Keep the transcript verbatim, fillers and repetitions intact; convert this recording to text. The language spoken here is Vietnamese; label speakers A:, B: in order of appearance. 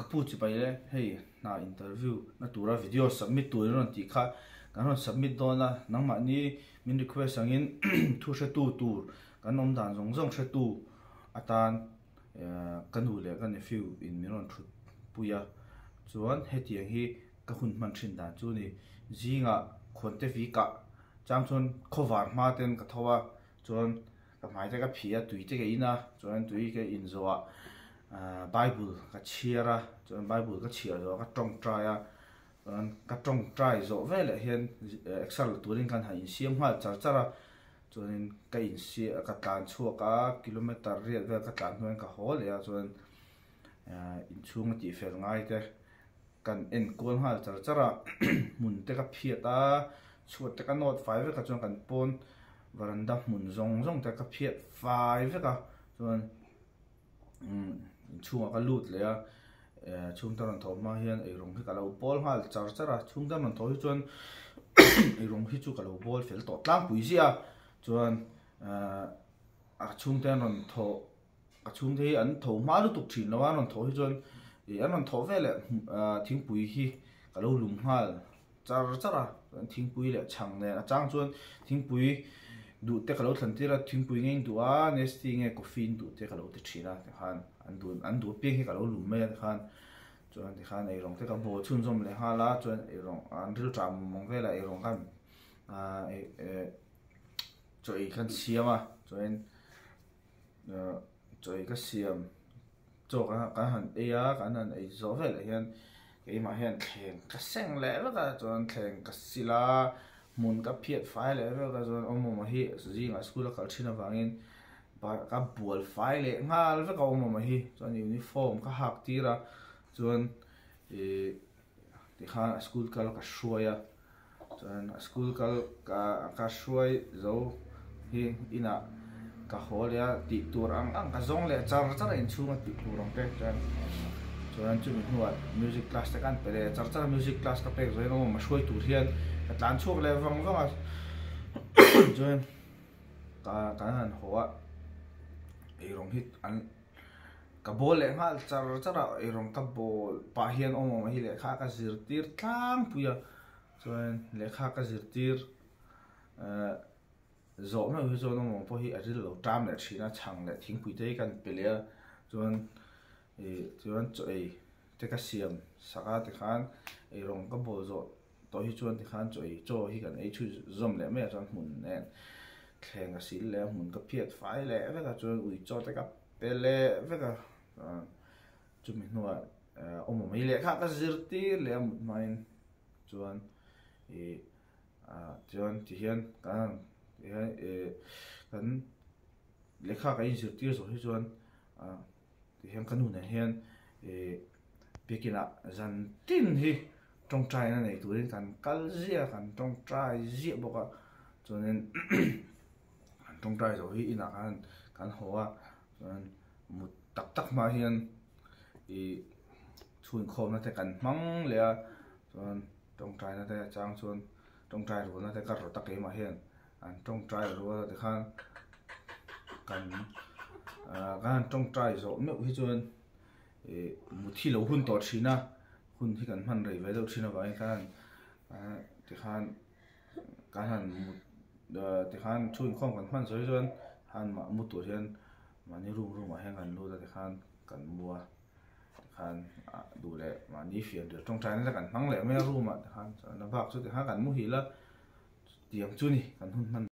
A: kapu chi pai le hei na interview na tura video submit tu ron ti kha kan ron submit dona nangma ni min request angin thu she tu tur kan om dan zong zong she tu atan kan hu le kan few in min ron thut puya chuan hetiang hi ka hun man thin dan chu ni zinga khonte vi ka chang chon khovar ma ten ka thowa chuan ka mai te ka phia tuite ke ina chuan tui ke in zoa Bible ka chiara chuan Bible ka chia zo ka tong try a chuan ka tong try zo vele hian excel turin kan ha in siam hal char chara chuan ka in si ka tlan chhuak a kilometer riat ve ka tlan hnuan ka hol ya chuan in chung ti fel ngai te kan en kual hal char chara mun te ka phiat a chuat te ka not five ka chuan kan pon varanda mun zong zong te ka phiat five ka chuan um chunga ka lut le a chung ta ron tho ma hian ei rong hi ka lo pol hal char chara chung ta ron tho hi chuan ei rong hi chu ka lo bol fel to tlang pui sia chuan a chung ta ron tho a chung te an tho ma lu tuk thin lo an ron tho hi chuan e an ron tho vele thing pui hi ka lo lum hal char chara thing pui le chang ne a chang chuan thing pui du te ka lo thlan tira thing pui ngein du a nesting nge coffee du te ka lo te thina te khan an du an du peng hi ka lo lum me te khan chuan te khan ei rong te ka bo chun zom le hala chuan ei rong an ril tram mong vela ei rong kan a e choi kan siama chuan choi ka siam cho ka ka han e a kan han ei zo vela hian ke ma hian thleng ka seng le ka chuan thleng ka sila mun ka phiat fai le ka chuan omo ma hi zinga school ka thina wangin ba ka bual fai le ngal ve ka omo ma hi chuan uniform ka hak tira chuan e ti khan school kal ka hruaya chuan school kal ka ka hruai zo hi ina ka holia ti tur ang ang ka zong le char char in chunga ti turang pe chuan chuan chu mi huat music class te kan pele char char music class ka pe zo no ma hruai tur hian ka tlan chuk le wang wang a chuan ka ka han hoa ei rong hit an ka bol le ngal char char ei rong ka bol pa hian omo ma hi le kha ka zir tir tlang puya chuan le kha ka zir tir zo me hu zo no mo po hi a ril lo tam le thina chang le thing pui te kan pele chuan e chuan choi te ka siam saka te khan ei rong ka bol zo to hi chuan ti khan choi cho hi kan ei chu zom le me chuan mun nen thleng a sil le mun ka phiat fai le ve ka chuan ui cho te ka pele ve ka chu mi hnuwa omo mai le kha ka zir ti le main chuan e a chuan ti hian kan e e kan le kha ka in zir ti zo hi chuan a ti hian kan hu na hian e pekina zan tin hi trong trai na nei turin kan kal zia kan trong trai zia boka chuanin kan trong trai zo hi ina kan kan hoa chuan mu tak tak ma hian i chhun khom na te kan hmang le a chuan trong trai na te chang chuan trong trai ru na te kar ro tak e ma hian an trong trai ru te khan kan kan trong trai zo me hi chuan e mu thi lo hun to thina hun hi kan man rei ve lo thina wa kan ti khan kan han ti khan chun khom kan man zoi chuan han ma mu tur hian mani rum rum a heng kan lu da ti khan kan mua ti khan du le mani fian de trong trai na kan hmang le me rum a ti khan na bak chu ti khan kan mu hi la tiang chu ni kan hun man